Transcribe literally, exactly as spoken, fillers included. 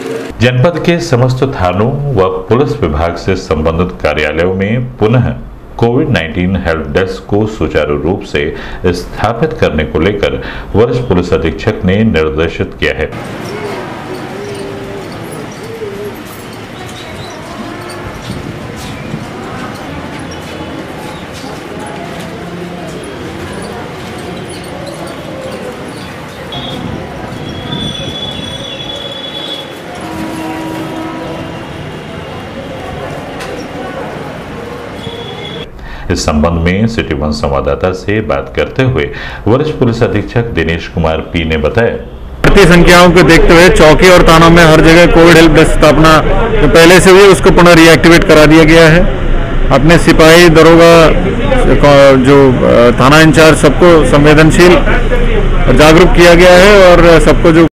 जनपद के समस्त थानों व पुलिस विभाग से संबंधित कार्यालयों में पुनः कोविड उन्नीस हेल्प डेस्क को सुचारू रूप से स्थापित करने को लेकर वरिष्ठ पुलिस अधीक्षक ने निर्देशित किया है। इस संबंध में सिटी वन संवाददाता से बात करते हुए वरिष्ठ पुलिस अधीक्षक दिनेश कुमार पी ने बताया, बढ़ती संख्याओं को देखते हुए चौकी और थानों में हर जगह कोविड हेल्प डेस्क स्थापना जो पहले से हुई उसको पुनः रीएक्टिवेट करा दिया गया है। अपने सिपाही दरोगा जो थाना इंचार्ज सबको संवेदनशील और जागरूक किया गया है और सबको जो